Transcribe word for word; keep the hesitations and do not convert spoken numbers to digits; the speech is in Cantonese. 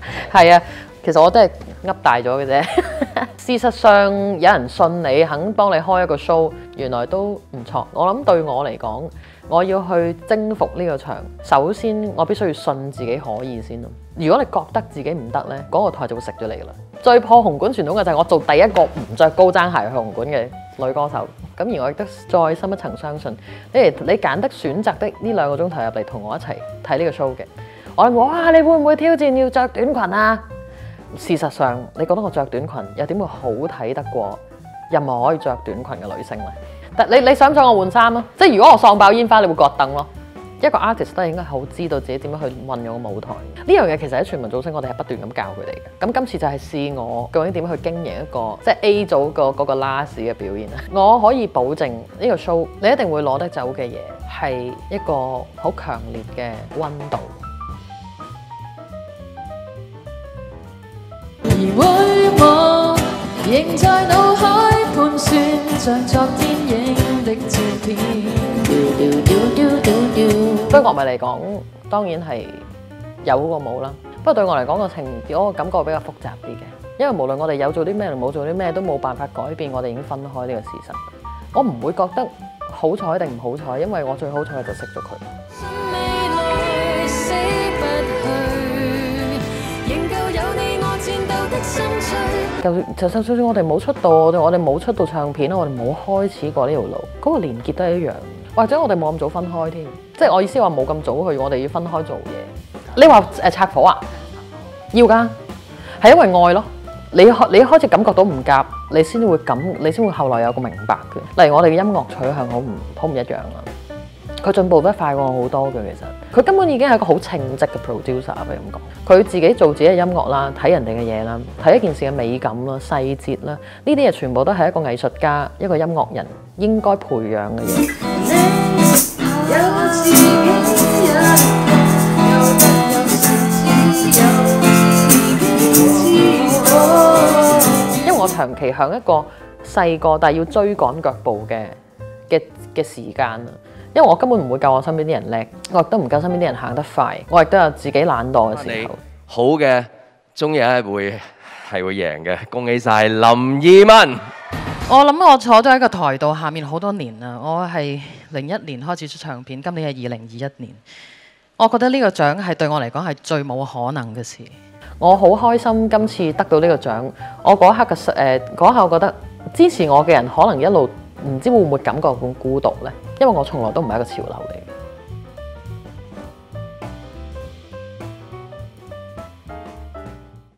係啊，其實我都係噏大咗嘅啫。事實上，有人信你，肯幫你開一個 show，原來都唔錯。我諗對我嚟講，我要去征服呢個場，首先我必須要信自己可以先咯。如果你覺得自己唔得呢，嗰、那個台就會食咗你噶啦。最破紅館傳統嘅就係我做第一個唔着高踭鞋去紅館嘅女歌手。咁而我亦都再深一層相信，你你揀得選擇的呢兩個鐘頭入嚟同我一齊睇呢個 show 嘅，我諗哇，你會唔會挑戰要着短裙啊？事實上，你覺得我着短裙又點會好睇得過任何可以着短裙嘅女星呢？但你你想唔想我換衫啊？即係如果我喪爆煙花，你會割凳咯。一個 artist 都係應該好知道自己點樣去運用個舞台。呢樣嘢其實喺全民造星，我哋係不斷咁教佢哋嘅。咁今次就係試我究竟點樣去經營一個即係 A 組個嗰個 last 嘅表演啊！我可以保證呢個 show 你一定會攞得走嘅嘢係一個好強烈嘅溫度。 回望仍在腦海盤旋，像昨天影的照片。 對樂迷嚟講，當然係有過冇啦。不過對我嚟講個情嗰個感覺比較複雜啲嘅，因為無論我哋有做啲咩同冇做啲咩，都冇辦法改變我哋已經分開呢個事實。我唔會覺得好彩定唔好彩，因為我最好彩嘅就識咗佢。就就就算我哋冇出道，我哋我哋冇出道唱片，我哋冇開始過呢條路，嗰、嗰個連結都係一樣。或者我哋冇咁早分開添，即係我意思話冇咁早去，我哋要分開做嘢。你話誒拆夥啊？要㗎，係因為愛咯。你開你開始感覺到唔夾，你先會感，你先會後來有個明白嘅。例如我哋嘅音樂取向好唔好唔一樣啦。佢進步得快過我好多嘅，其實佢根本已經係一個好稱職嘅 producer 俾咁講。佢自己做自己嘅音樂啦，睇人哋嘅嘢啦，睇一件事嘅美感啦、細節啦，呢啲嘢全部都係一個藝術家、一個音樂人應該培養嘅嘢。因為我長期向一個細個但係要追趕腳步嘅嘅嘅時間啊。因為我根本唔會夠我身邊啲人叻，我亦都唔夠身邊啲人行得快，我亦都有自己懶惰嘅時候。 好嘅，終有一日會係會贏嘅，恭喜晒林二汶。 我諗我坐咗喺個台度下面好多年啦，我係零一年開始出唱片，今年係二零二一年。我覺得呢個獎係對我嚟講係最冇可能嘅事。我好開心今次得到呢個獎，我嗰刻嘅誒嗰刻，我覺得支持我嘅人可能一路唔知會唔會感覺咁孤獨呢？因為我從來都唔係一個潮流嚟嘅。